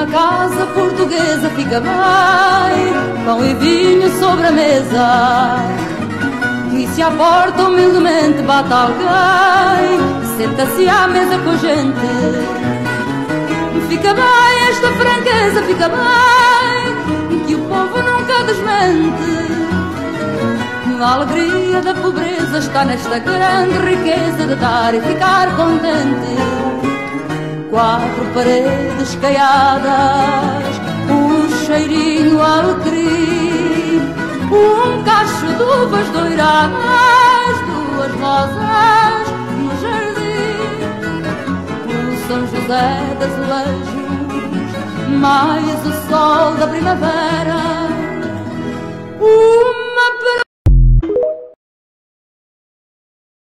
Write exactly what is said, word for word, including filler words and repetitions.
casa portuguesa fica bem, pão e vinho sobre a mesa. E se à porta humildemente bate alguém, senta-se à mesa com a gente. Fica bem esta franqueza, fica bem, que o povo nunca desmente. A alegria da pobreza está nesta grande riqueza de dar e ficar contente. Quatro paredes caiadas, um cheirinho a alecrim, um cacho de uvas doiradas, duas rosas no jardim, o São José das Azulejos, mais o sol da primavera, um